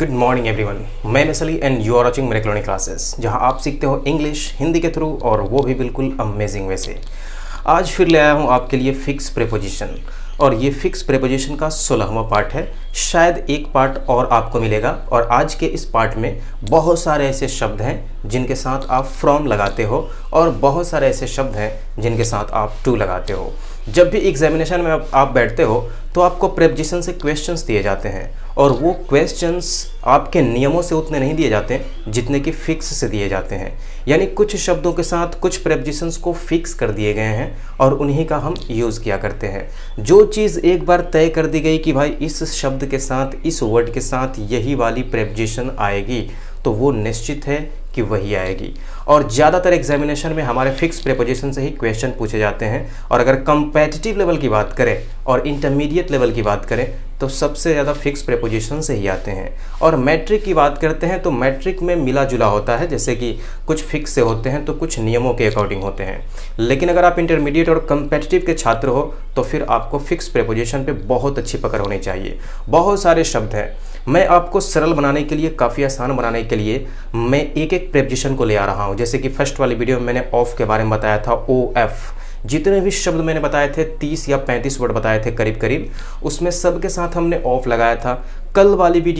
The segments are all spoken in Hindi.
गुड मॉर्निंग एवरीवन, मैं मिसली एंड यू आर वॉचिंग मेरे क्लोनिक क्लासेस, जहां आप सीखते हो इंग्लिश हिंदी के थ्रू और वो भी बिल्कुल अमेजिंग वे से। आज फिर ले आया हूं आपके लिए फिक्स प्रीपोजिशन और ये फिक्स प्रीपोजिशन का 16वां पार्ट है। शायद एक पार्ट और आपको मिलेगा और आज के इस पार्ट में बहुत सारे ऐसे शब्द हैं जिनके साथ आप फ्रॉम लगाते हो और बहुत सारे ऐसे शब्द हैं जिनके साथ आप टू लगाते हो। जब भी एग्जामिनेशन में आप बैठते हो तो आपको प्रीपोजिशन से क्वेश्चंस दिए जाते हैं और वो क्वेश्चंस आपके नियमों से उतने नहीं दिए जाते जितने कि फिक्स से दिए जाते हैं। यानी कुछ शब्दों के साथ कुछ प्रीपोजिशंस को फिक्स कर दिए गए हैं और उन्हीं का हम यूज़ किया करते हैं। जो चीज़ एक बार तय कर दी गई कि भाई इस शब्द के साथ, इस वर्ड के साथ यही वाली प्रीपोजिशन आएगी, तो वो निश्चित है कि वही आएगी। और ज़्यादातर एग्जामिनेशन में हमारे फिक्स प्रीपोजिशन से ही क्वेश्चन पूछे जाते हैं। और अगर कंपेटिटिव लेवल की बात करें और इंटरमीडिएट लेवल की बात करें तो सबसे ज़्यादा फिक्स प्रीपोजिशन से ही आते हैं। और मैट्रिक की बात करते हैं तो मैट्रिक में मिला जुला होता है, जैसे कि कुछ फिक्स से होते हैं तो कुछ नियमों के अकॉर्डिंग होते हैं। लेकिन अगर आप इंटरमीडिएट और कंपेटिटिव के छात्र हो तो फिर आपको फिक्स प्रीपोजिशन पे बहुत अच्छी पकड़ होनी चाहिए। बहुत सारे शब्द हैं, मैं आपको सरल बनाने के लिए, काफ़ी आसान बनाने के लिए मैं एक एक प्रीपोजिशन को ले आ रहा हूँ। जैसे कि फर्स्ट वाली वीडियो में मैंने ऑफ के बारे में बताया था, OF। जितने भी शब्द मैंने बताए थे 30 या 35 वर्ड बताए थे करीब करीब, उसमें सब के साथ हमने ऑफ लगाया था। कल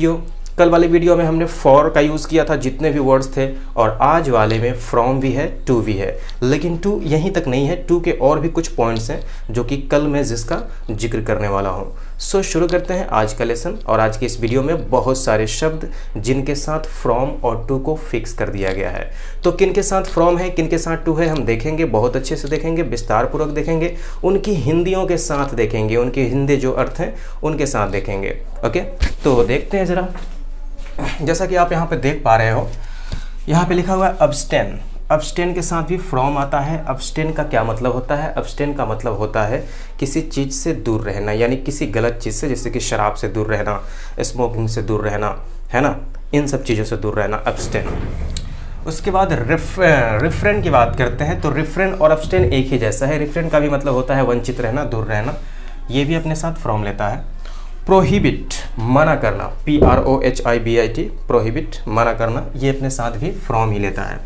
वाली वीडियो में हमने फॉर का यूज़ किया था जितने भी वर्ड्स थे, और आज वाले में फ्रॉम भी है, टू भी है। लेकिन टू यहीं तक नहीं है, टू के और भी कुछ पॉइंट्स हैं जो कि कल मैं जिसका जिक्र करने वाला हूँ। सो शुरू करते हैं आज का लेसन। और आज की इस वीडियो में बहुत सारे शब्द जिनके साथ फ्रॉम और टू को फिक्स कर दिया गया है। तो किन के साथ फ्रॉम है, किन के साथ टू है, हम देखेंगे, बहुत अच्छे से देखेंगे, विस्तार पूर्वक देखेंगे, उनकी हिंदियों के साथ देखेंगे, उनके हिंदी जो अर्थ हैं उनके साथ देखेंगे। ओके, तो देखते हैं ज़रा। जैसा कि आप यहाँ पे देख पा रहे हो, यहाँ पे लिखा हुआ है अब्स्टेन। अब्स्टेन के साथ भी फ्रॉम आता है। अब्स्टेन का क्या मतलब होता है? अब्स्टेन का मतलब होता है किसी चीज़ से दूर रहना, यानी किसी गलत चीज़ से, जैसे कि शराब से दूर रहना, स्मोकिंग से दूर रहना, है ना, इन सब चीज़ों से दूर रहना, अब्स्टेन। उसके बाद रिफ्रेन की बात करते हैं। तो रिफ्रेन और अब्स्टेन एक ही जैसा है। रिफ्रेन का भी मतलब होता है वंचित रहना, दूर रहना, ये भी अपने साथ फ्रॉम लेता है। प्रोहिबिट, मना करना, PROHIBIT, प्रोहिबिट, मना करना, ये अपने साथ भी फ्रॉम ही लेता है।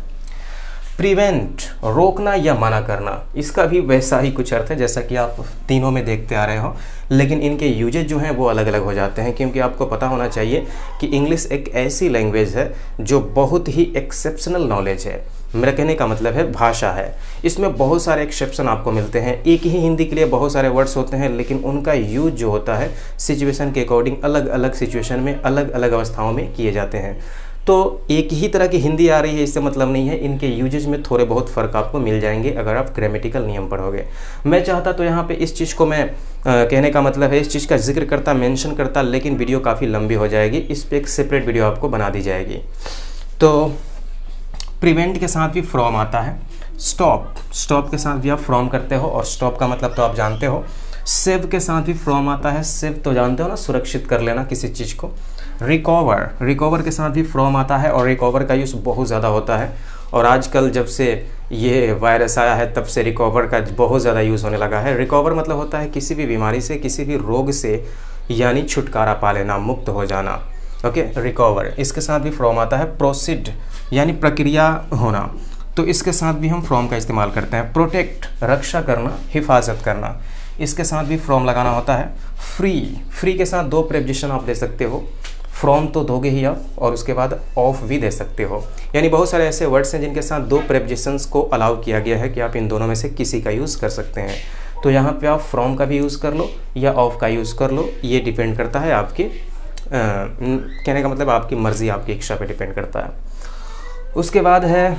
प्रिवेंट, रोकना या मना करना, इसका भी वैसा ही कुछ अर्थ है जैसा कि आप तीनों में देखते आ रहे हो, लेकिन इनके यूजेज जो हैं वो अलग अलग हो जाते हैं। क्योंकि आपको पता होना चाहिए कि इंग्लिश एक ऐसी लैंग्वेज है जो बहुत ही एक्सेप्शनल नॉलेज है। मेरा कहने का मतलब है भाषा है, इसमें बहुत सारे एक्सेप्शन आपको मिलते हैं। एक ही हिंदी के लिए बहुत सारे वर्ड्स होते हैं, लेकिन उनका यूज जो होता है सिचुएशन के अकॉर्डिंग अलग अलग सिचुएशन में, अलग अलग अवस्थाओं में किए जाते हैं। तो एक ही तरह की हिंदी आ रही है इससे मतलब नहीं है, इनके यूजेज में थोड़े बहुत फ़र्क आपको मिल जाएंगे अगर आप ग्रामेटिकल नियम पढ़ोगे। मैं चाहता तो यहाँ पे इस चीज़ को मैं कहने का मतलब है इस चीज़ का जिक्र करता, मेंशन करता, लेकिन वीडियो काफ़ी लंबी हो जाएगी, इस पर एक सेपरेट वीडियो आपको बना दी जाएगी। तो प्रिवेंट के साथ भी फ्रॉम आता है। स्टॉप के साथ भी आप फ्रॉम करते हो और स्टॉप का मतलब तो आप जानते हो। सेव के साथ भी फ्रॉम आता है। सेव तो जानते हो ना, सुरक्षित कर लेना किसी चीज़ को। रिकवर के साथ भी फ्रॉम आता है और रिकवर का यूज़ बहुत ज़्यादा होता है। और आजकल जब से ये वायरस आया है तब से रिकवर का बहुत ज़्यादा यूज़ होने लगा है। रिकवर मतलब होता है किसी भी बीमारी से, किसी भी रोग से, यानी छुटकारा पा लेना, मुक्त हो जाना। ओके, रिकवर, इसके साथ भी फ्रॉम आता है। प्रोसीड यानी प्रक्रिया होना, तो इसके साथ भी हम फ्रॉम का इस्तेमाल करते हैं। प्रोटेक्ट, रक्षा करना, हिफाजत करना, इसके साथ भी फ्रॉम लगाना होता है। फ्री के साथ दो प्रीपोजिशन आप दे सकते हो। फ्रॉम तो दोगे ही आप, और उसके बाद ऑफ भी दे सकते हो। यानी बहुत सारे ऐसे वर्ड्स हैं जिनके साथ दो प्रीपोजिशंस को अलाउ किया गया है कि आप इन दोनों में से किसी का यूज़ कर सकते हैं। तो यहाँ पे आप फ्रॉम का भी यूज़ कर लो या ऑफ का यूज़ कर लो, ये डिपेंड करता है आपके कहने का मतलब आपकी मर्ज़ी, आपकी इच्छा पे डिपेंड करता है। उसके बाद है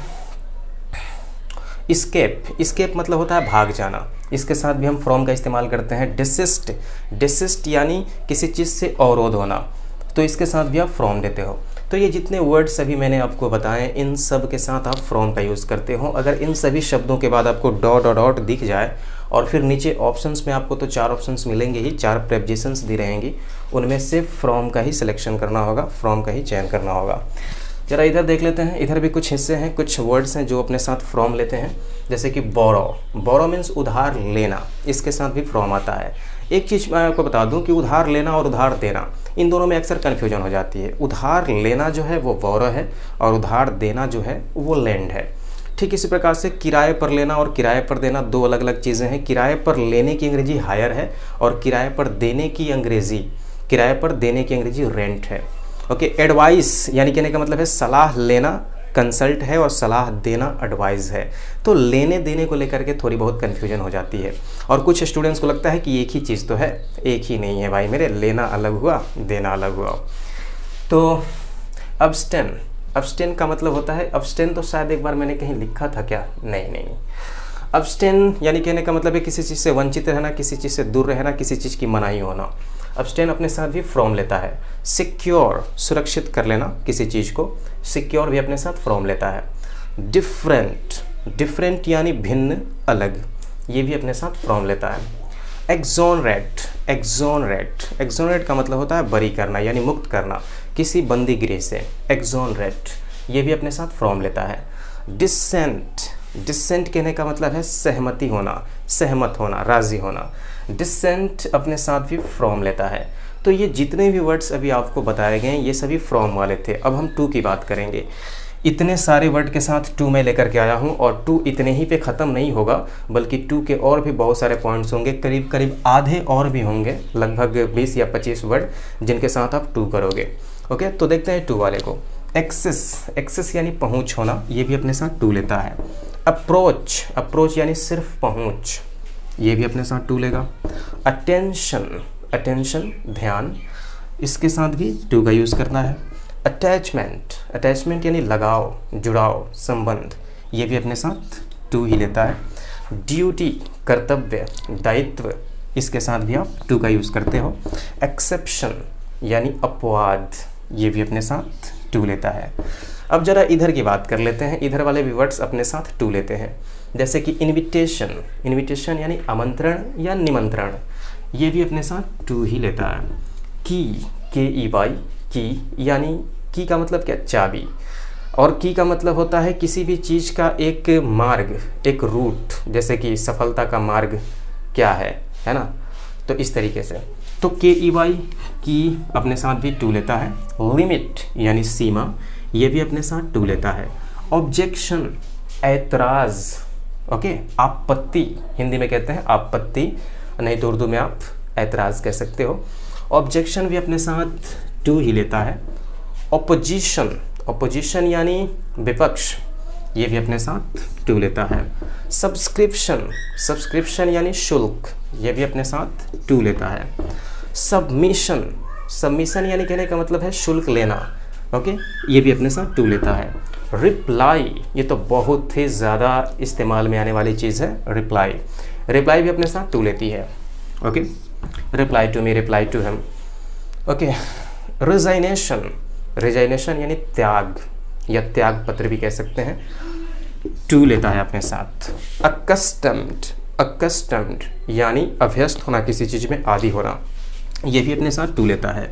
स्केप मतलब होता है भाग जाना, इसके साथ भी हम फ्रॉम का इस्तेमाल करते हैं। डिसिस्ट यानी किसी चीज़ से अवरोध होना, तो इसके साथ भी आप फ्रॉम देते हो। तो ये जितने वर्ड्स अभी मैंने आपको बताए, इन सब के साथ आप फ्रॉम का यूज़ करते हो। अगर इन सभी शब्दों के बाद आपको डॉट दिख जाए और फिर नीचे ऑप्शंस में आपको तो 4 ऑप्शंस मिलेंगे ही, 4 प्रीपोजिशंस दी रहेंगी, उनमें से फ्रॉम का ही सिलेक्शन करना होगा, फ्रॉम का ही चयन करना होगा। जरा इधर देख लेते हैं, इधर भी कुछ हिस्से हैं, कुछ वर्ड्स हैं जो अपने साथ फ्रॉम लेते हैं। जैसे कि बोरो मीन्स उधार लेना, इसके साथ भी फ्रॉम आता है। एक चीज़ मैं आपको बता दूं कि उधार लेना और उधार देना, इन दोनों में अक्सर कन्फ्यूजन हो जाती है। उधार लेना जो है वो बोरो है और उधार देना जो है वो लेंड है। ठीक इसी प्रकार से किराए पर लेना और किराए पर देना दो अलग अलग चीज़ें हैं। किराए पर लेने की अंग्रेजी हायर है और किराए पर देने की अंग्रेजी रेंट है। ओके, एडवाइस यानी कहने का मतलब है सलाह लेना कंसल्ट है और सलाह देना एडवाइस है। तो लेने देने को लेकर के थोड़ी बहुत कन्फ्यूजन हो जाती है और कुछ स्टूडेंट्स को लगता है कि एक ही चीज़ तो है, एक ही नहीं है भाई मेरे, लेना अलग हुआ देना अलग हुआ। तो अब्सटेन का मतलब होता है, अब्सटेन तो शायद एक बार मैंने कहीं लिखा था क्या, नहीं, अब्सटेन यानी कहने का मतलब है किसी चीज़ से वंचित रहना, किसी चीज़ से दूर रहना, किसी चीज़ की मनाही होना। अब्सटेन अपने साथ भी फ्रॉम लेता है। सिक्योर सुरक्षित कर लेना किसी चीज़ को, सिक्योर भी अपने साथ फ्रॉम लेता है। डिफरेंट यानी भिन्न अलग, ये भी अपने साथ फ्रॉम लेता है। एक्सोनरेट का मतलब होता है बरी करना यानी मुक्त करना किसी बंदी गृह से, एक्सोनरेट, ये भी अपने साथ फ्रॉम लेता है। डिसेंट कहने का मतलब है सहमति होना, सहमत होना, राजी होना। डिसेंट अपने साथ भी फ्रॉम लेता है। तो ये जितने भी वर्ड्स अभी आपको बताए गए हैं ये सभी फ्रॉम वाले थे। अब हम टू की बात करेंगे। इतने सारे वर्ड के साथ टू मैं लेकर के आया हूँ और टू इतने ही पे ख़त्म नहीं होगा, बल्कि टू के और भी बहुत सारे पॉइंट्स होंगे, करीब आधे और भी होंगे, लगभग 20 या 25 वर्ड जिनके साथ आप टू करोगे। ओके, तो देखते हैं टू वाले को। एक्सेस यानी पहुँच होना, ये भी अपने साथ टू लेता है। अप्रोच यानी सिर्फ पहुँच, ये भी अपने साथ टू लेगा। अटेंशन ध्यान, इसके साथ भी टू का यूज़ करना है। अटैचमेंट यानी लगाव, जुड़ाव, संबंध, ये भी अपने साथ टू ही लेता है। ड्यूटी कर्तव्य, दायित्व, इसके साथ भी आप टू का यूज़ करते हो। एक्सेप्शन यानी अपवाद, ये भी अपने साथ टू लेता है। अब जरा इधर की बात कर लेते हैं। इधर वाले भी वर्ड्स अपने साथ टू लेते हैं, जैसे कि इनविटेशन यानी आमंत्रण या निमंत्रण, ये भी अपने साथ टू ही लेता है। की यानी की का मतलब क्या, चाबी, और की का मतलब होता है किसी भी चीज़ का एक मार्ग, एक रूट, जैसे कि सफलता का मार्ग क्या है ना, तो इस तरीके से। तो की अपने साथ भी टू लेता है। लिमिट यानी सीमा, ये भी अपने साथ टू लेता है। ऑब्जेक्शन ऐतराज़, ओके, आपत्ति, हिंदी में कहते हैं आपत्ति, नहीं तो उर्दू में आप ऐतराज़ कह सकते हो। ऑब्जेक्शन भी अपने साथ टू ही लेता है। ओपोजिशन यानी विपक्ष, ये भी अपने साथ टू लेता है। सब्सक्रिप्शन यानी शुल्क, ये भी अपने साथ टू लेता है। सबमिशन यानी कहने का मतलब है शुल्क लेना, ओके, ये भी अपने साथ टू लेता है। रिप्लाई, ये तो बहुत ही ज़्यादा इस्तेमाल में आने वाली चीज़ है। रिप्लाई भी अपने साथ टू लेती है। Okay, reply to me, reply to him. Okay, resignation यानी त्याग या त्याग पत्र भी कह सकते हैं, टू लेता है अपने साथ। अकस्टम्ड यानी अभ्यस्त होना, किसी चीज़ में आदी होना, ये भी अपने साथ टू लेता है।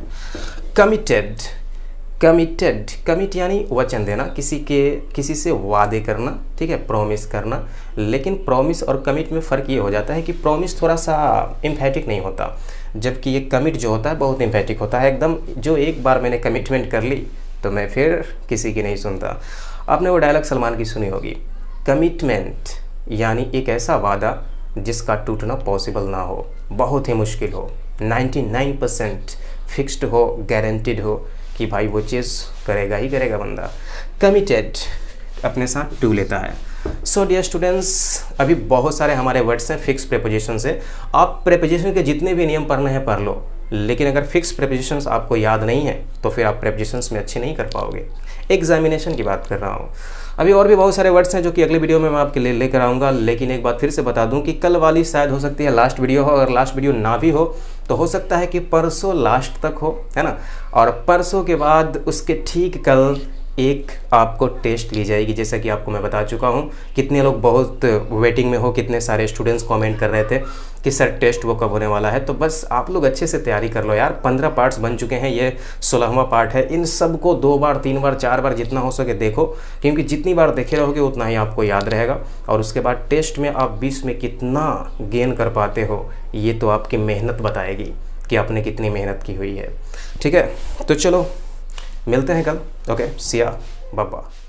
कमिट यानी वचन देना, किसी से वादे करना, ठीक है, प्रॉमिस करना। लेकिन प्रॉमिस और कमिट में फ़र्क ये हो जाता है कि प्रॉमिस थोड़ा सा एम्फेटिक नहीं होता, जबकि ये कमिट जो होता है बहुत एम्फेटिक होता है, एकदम जो एक बार मैंने कमिटमेंट कर ली तो मैं फिर किसी की नहीं सुनता। आपने वो डायलॉग सलमान की सुनी होगी, कमिटमेंट यानी एक ऐसा वादा जिसका टूटना पॉसिबल ना हो, बहुत ही मुश्किल हो, 99% फिक्स्ड हो, गारंटीड हो कि भाई वो चीज़ करेगा ही करेगा बंदा। कमिटेड अपने साथ टू लेता है। सो डियर स्टूडेंट्स, अभी बहुत सारे हमारे वर्ड्स हैं फिक्स प्रेपोजिशन से। आप प्रेपोजिशन के जितने भी नियम पढ़ने हैं पढ़ लो, लेकिन अगर फिक्स प्रेपोजिशंस आपको याद नहीं है तो फिर आप प्रेपोजिशंस में अच्छे नहीं कर पाओगे। एग्जामिनेशन की बात कर रहा हूँ। अभी और भी बहुत सारे वर्ड्स हैं जो कि अगले वीडियो में मैं आपके लिए लेकर आऊँगा, लेकिन एक बात फिर से बता दूँ कि कल वाली शायद हो सकती है लास्ट वीडियो हो, अगर लास्ट वीडियो ना भी हो तो हो सकता है कि परसों लास्ट तक हो, है ना, और परसों के बाद उसके ठीक कल एक आपको टेस्ट ली जाएगी, जैसा कि आपको मैं बता चुका हूँ। कितने लोग बहुत वेटिंग में हो, कितने सारे स्टूडेंट्स कमेंट कर रहे थे कि सर टेस्ट वो कब होने वाला है। तो बस आप लोग अच्छे से तैयारी कर लो यार। 15 पार्ट्स बन चुके हैं, ये 16वां पार्ट है। इन सब को 2 बार 3 बार 4 बार जितना हो सके देखो, क्योंकि जितनी बार देखे रहोगे उतना ही आपको याद रहेगा। और उसके बाद टेस्ट में आप 20 में कितना गेन कर पाते हो, ये तो आपकी मेहनत बताएगी कि आपने कितनी मेहनत की हुई है। ठीक है, तो चलो मिलते हैं कल। ओके, सिया बाबा।